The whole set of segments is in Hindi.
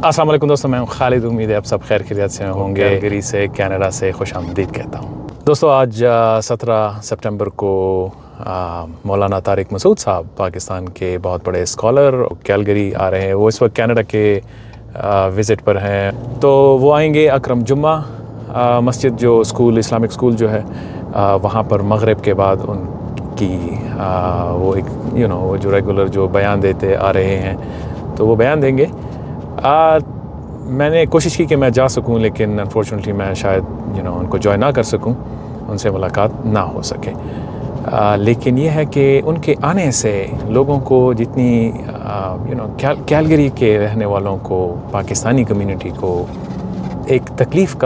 अस्सलाम वालेकुम दोस्तों, मैं हूं खालिद। उम्मीद है आप सब खैर खैरियत से होंगे। कैलगरी से, कनाडा से खुशामदीद कहता हूं। दोस्तों, आज 17 सितंबर को मौलाना तारिक मसूद साहब, पाकिस्तान के बहुत बड़े स्कॉलर, कैलगरी आ रहे हैं। वो इस वक्त कनाडा के विज़िट पर हैं। तो वो आएंगे अकरम जुम्मा मस्जिद, जो स्कूल, इस्लामिक स्कूल जो है वहाँ पर मगरिब के बाद उनकी वो एक वो जो रेगुलर जो बयान देते आ रहे हैं, तो वो बयान देंगे। मैंने कोशिश की कि मैं जा सकूं, लेकिन अनफॉर्चुनेटली मैं शायद उनको ज्वाइन ना कर सकूं, उनसे मुलाकात ना हो सके। लेकिन ये है कि उनके आने से लोगों को, जितनी कैलगरी के रहने वालों को, पाकिस्तानी कम्युनिटी को एक तकलीफ़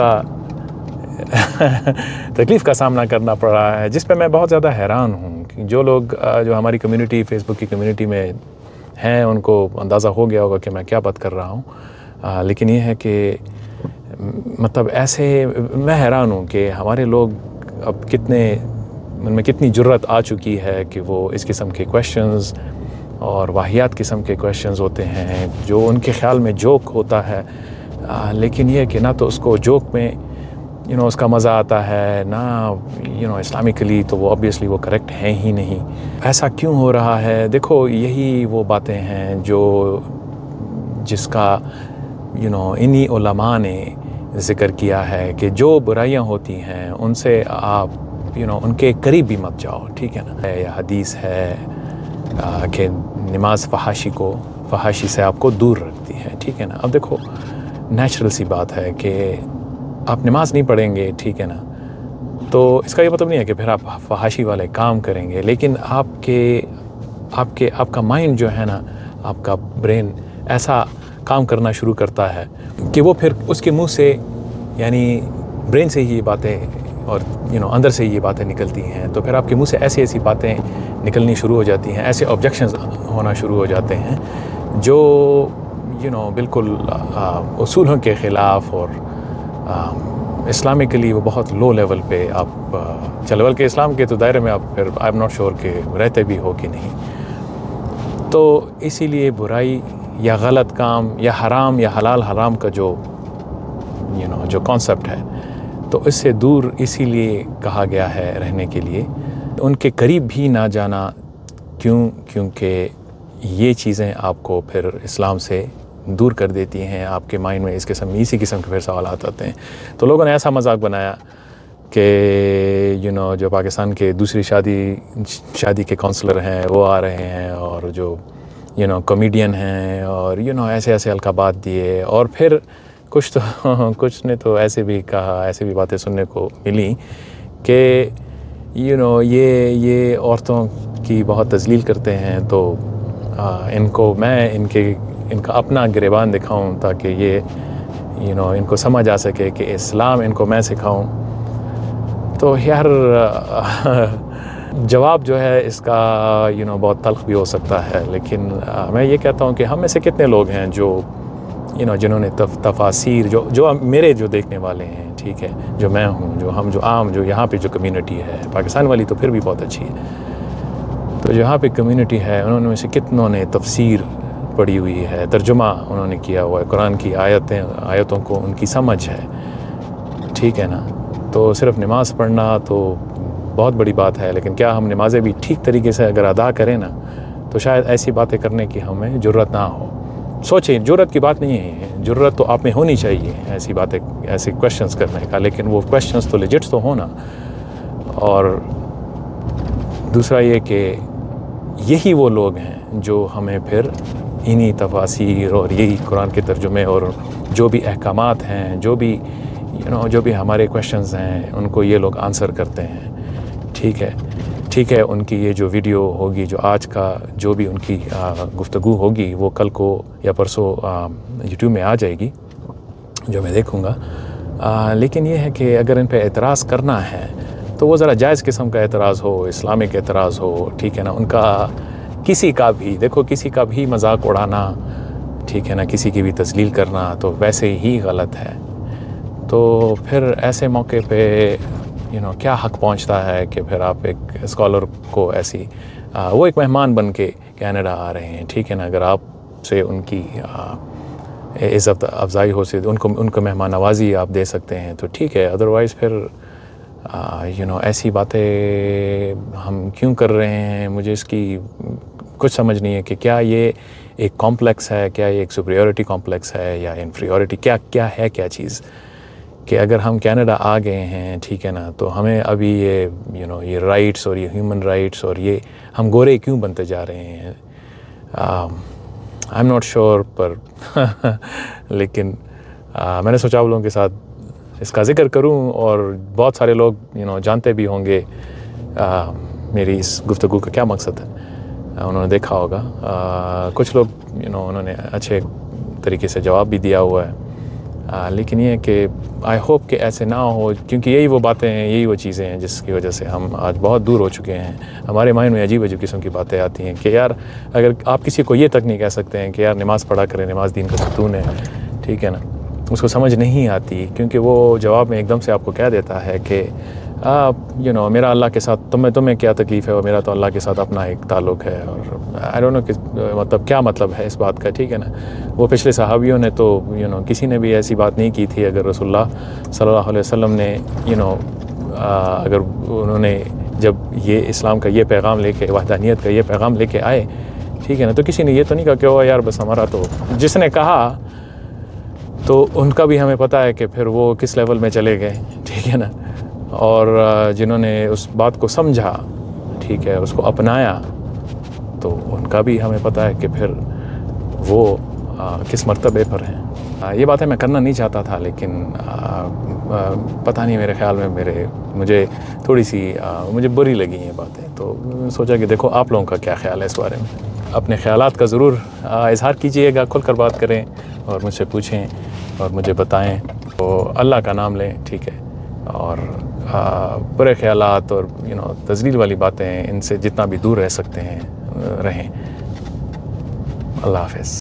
का सामना करना पड़ रहा है, जिस पे मैं बहुत ज़्यादा हैरान हूँ कि जो लोग जो हमारी कम्युनिटी, फेसबुक की कम्युनिटी में हैं, उनको अंदाज़ा हो गया होगा कि मैं क्या बात कर रहा हूँ। लेकिन ये है कि मतलब ऐसे मैं हैरान हूँ कि हमारे लोग अब उनमें कितनी जुर्रत आ चुकी है कि वो इस किस्म के क्वेश्चंस और वाहियात किस्म के क्वेश्चंस होते हैं जो उनके ख़्याल में जोक होता है। लेकिन ये है कि ना तो उसको जोक में उसका मज़ा आता है, ना इस्लामिकली तो वो ऑब्वियसली वो करेक्ट है ही नहीं। ऐसा क्यों हो रहा है? देखो, यही वो बातें हैं जिसका इन्हीं उलमा ने ज़िक्र किया है कि जो बुराइयां होती हैं उनसे आप उनके करीब भी मत जाओ, ठीक है ना। या हदीस है कि नमाज फहाशी से आपको दूर रखती है, ठीक है ना। अब देखो, नेचुरल सी बात है कि आप नमाज नहीं पढ़ेंगे, ठीक है ना, तो इसका ये मतलब नहीं है कि फिर आप फहाशी वाले काम करेंगे। लेकिन आपका माइंड जो है ना, आपका ब्रेन ऐसा काम करना शुरू करता है कि वो फिर उसके मुंह से, यानी ब्रेन से ही ये बातें और अंदर से ये बातें निकलती हैं, तो फिर आपके मुंह से ऐसी बातें निकलनी शुरू हो जाती हैं, ऐसे ऑब्जेक्शंस होना शुरू हो जाते हैं जो बिल्कुल उसूलों के ख़िलाफ़ और इस्लामिकली वो बहुत लो लेवल पे आप चलो, बल्कि इस्लाम के तो दायरे में आप फिर आई एम नॉट श्योर कि रहते भी हो कि नहीं। तो इसीलिए बुराई या गलत काम या हराम या हलाल हराम का जो कॉन्सेप्ट है, तो इससे दूर इसीलिए कहा गया है रहने के लिए, उनके करीब भी ना जाना। क्योंकि ये चीज़ें आपको फिर इस्लाम से दूर कर देती हैं। आपके माइंड में इसी किस्म के फिर सवाल आते हैं। तो लोगों ने ऐसा मजाक बनाया कि जो पाकिस्तान के दूसरी शादी के काउंसलर हैं वो आ रहे हैं, और जो कॉमेडियन हैं, और ऐसे अलकाबात दिए। और फिर कुछ ने तो ऐसे भी कहा, ऐसे भी बातें सुनने को मिली कि ये औरतों की बहुत तजलील करते हैं, तो इनको मैं इनका अपना गिरेबान दिखाऊं ताकि ये इनको समझ आ सके कि इस्लाम इनको मैं सिखाऊं। तो यार जवाब जो है इसका बहुत तल्ख भी हो सकता है, लेकिन मैं ये कहता हूं कि हम में से कितने लोग हैं जो जिन्होंने तफासीर जो मेरे जो देखने वाले हैं, ठीक है, जो मैं हूं, जो यहाँ पे जो कम्युनिटी है, पाकिस्तान वाली तो फिर भी बहुत अच्छी है, तो यहाँ पे कम्युनिटी है, उन्होंने से कितनों ने तफसीर पढ़ी हुई है, तर्जुमा उन्होंने किया हुआ है कुरान की आयतों को, उनकी समझ है, ठीक है ना। तो सिर्फ नमाज़ पढ़ना तो बहुत बड़ी बात है, लेकिन क्या हम नमाज़ें भी ठीक तरीके से अगर अदा करें ना, तो शायद ऐसी बातें करने की हमें ज़रूरत ना हो। सोचें, ज़रूरत की बात नहीं है, ज़रूरत तो आप में होनी चाहिए ऐसी बातें, ऐसे क्वेश्चंस करने का, लेकिन वो क्वेश्चंस तो लेजिट तो होना। और दूसरा ये कि यही वो लोग हैं जो हमें फिर इन्हीं तफासीर और यही कुरान के तर्जुमे और जो भी अहकामात हैं, जो भी हमारे क्वेश्चंस हैं, उनको ये लोग आंसर करते हैं, ठीक है। उनकी ये जो वीडियो होगी, जो आज का जो भी उनकी गुफ्तगू होगी, वो कल को या परसों यूट्यूब में आ जाएगी, जो मैं देखूँगा। लेकिन ये है कि अगर इन पे एतराज़ करना है तो वो ज़रा जायज़ किस्म का एतराज़ हो, इस्लामिक एतराज़ हो, ठीक है ना। उनका किसी का भी मजाक उड़ाना, ठीक है ना, किसी की भी तजलील करना तो वैसे ही गलत है। तो फिर ऐसे मौके पे क्या हक़ पहुंचता है कि फिर आप एक स्कॉलर को ऐसी वो एक मेहमान बन के कनाडा आ रहे हैं, ठीक है ना। अगर आपसे उनकी इज़्ज़त अफ़ज़ाई हो सकती, उनको मेहमान नवाज़ी आप दे सकते हैं तो ठीक है। अदरवाइज़ फिर ऐसी बातें हम क्यों कर रहे हैं, मुझे इसकी कुछ समझ नहीं है कि क्या ये एक कॉम्प्लेक्स है, क्या ये एक सुपीरियॉरिटी कॉम्प्लेक्स है या इन्फीरियॉरिटी, क्या चीज़ कि अगर हम कनाडा आ गए हैं, ठीक है ना, तो हमें अभी ये राइट्स और ये ह्यूमन राइट्स और ये हम गोरे क्यों बनते जा रहे हैं। आई एम नॉट श्योर पर लेकिन मैंने सोचा आप लोगों के साथ इसका ज़िक्र करूं और बहुत सारे लोग जानते भी होंगे मेरी इस गुफ्तगू का क्या मकसद है। उन्होंने देखा होगा कुछ लोग उन्होंने अच्छे तरीके से जवाब भी दिया हुआ है, लेकिन ये कि आई होप कि ऐसे ना हो, क्योंकि यही वो बातें हैं, यही वो चीज़ें हैं जिसकी वजह से हम आज बहुत दूर हो चुके हैं। हमारे माइंड में अजीब किस्म की बातें आती हैं कि यार अगर आप किसी को ये तक नहीं कह सकते हैं कि यार नमाज़ पढ़ा करें, नमाज दीन का सतून है, ठीक है ना, उसको समझ नहीं आती, क्योंकि वो जवाब में एकदम से आपको कह देता है कि मेरा अल्लाह के साथ तुम्हें क्या तकलीफ़ है और मेरा तो अल्लाह के साथ अपना एक ताल्लुक़ है। और आई डोंट नो कि मतलब क्या मतलब है इस बात का, ठीक है ना। वो पिछले सहाबियों ने तो किसी ने भी ऐसी बात नहीं की थी। अगर रसूलुल्लाह सल्लल्लाहु अलैहि वसल्लम ने अगर उन्होंने जब ये इस्लाम का ये पैगाम लेके, वहदानियत का ये पैगाम लेके आए, ठीक है ना, तो किसी ने ये तो नहीं कहा कि ओ यार बस हमारा तो, जिसने कहा तो उनका भी हमें पता है कि फिर वो किस लेवल में चले गए, ठीक है ना। और जिन्होंने उस बात को समझा, ठीक है, उसको अपनाया, तो उनका भी हमें पता है कि फिर वो किस मर्तबे पर हैं। ये बातें मैं करना नहीं चाहता था, लेकिन पता नहीं, मेरे ख़्याल में मुझे थोड़ी सी मुझे बुरी लगी ये बातें, तो सोचा कि देखो आप लोगों का क्या ख़्याल है इस बारे में। अपने ख़्यालात का ज़रूर इज़हार कीजिएगा, खुल कर बात करें और मुझसे पूछें और मुझे बताएं। तो अल्लाह का नाम लें, ठीक है, और बुरे ख़्यालात और तज़लील वाली बातें, इनसे जितना भी दूर रह सकते हैं रहें। अल्लाह हाफ़िज़।